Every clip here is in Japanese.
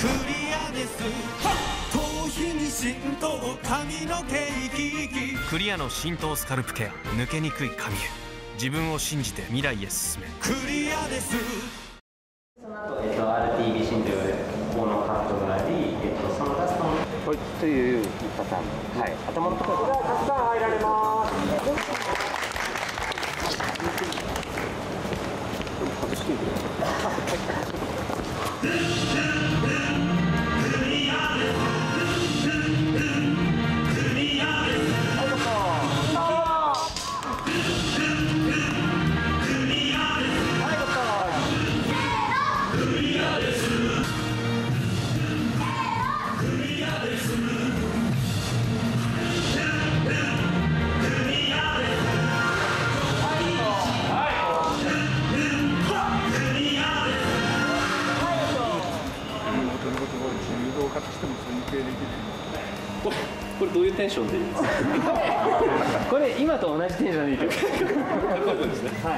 クリアです。頭皮に浸透、髪の毛生き生き。クリアの浸透スカルプケア、抜けにくい髪へ。自分を信じて未来へ進め。クリアです。 その後、RTV 診療でここのカットがあり、そのラストのというパターン。はい、頭のところがたくさん入られます。外していく。これどういうテンションでいいですか？これ今と同じテンションでいいけど。そうですね。はい。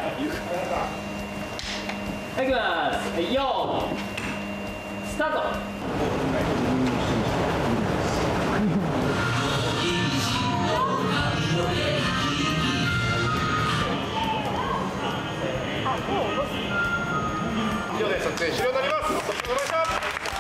はい、いきます。よー、スタート。 以上で撮影終了になります。お疲れ様でした。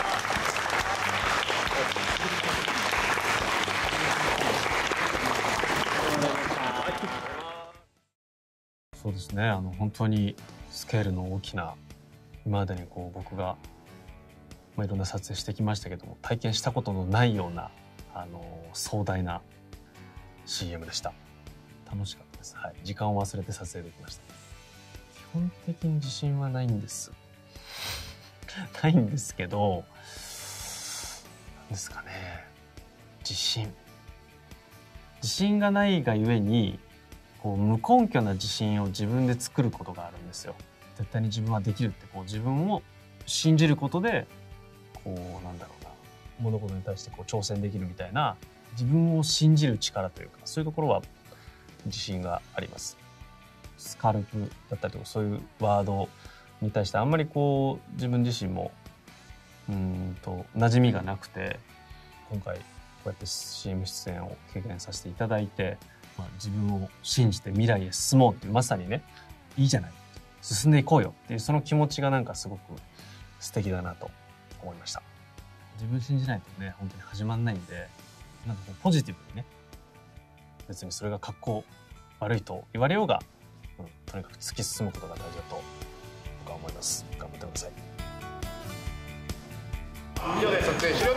そうですね、本当にスケールの大きな、今までにこう僕が、いろんな撮影してきましたけども、体験したことのないような壮大な CM でした。楽しかったです。はい、時間を忘れて撮影できました。基本的に自信はないんですないんですけど、なんですかね、自信がないがゆえにこう無根拠な自信を自分で作ることがあるんですよ。絶対に自分はできるってこう自分を信じることで、こうなんだろうな、物事に対してこう挑戦できるみたいな、自分を信じる力というか、そういうところは自信があります。スカルプだったりとか、そういうワードに対してあんまりこう自分自身も馴染みがなくて、今回こうやって CM 出演を経験させていただいて、自分を信じて未来へ進もうっていう、まさにね、いいじゃない、進んでいこうよっていう、その気持ちがなんかすごく素敵だなと思いました。自分信じないとね、本当に始まんないんで、なんかこうポジティブにね、別にそれが格好悪いと言われようが、とにかく突き進むことが大事だと僕は思います。頑張ってください。 以上で撮影終了。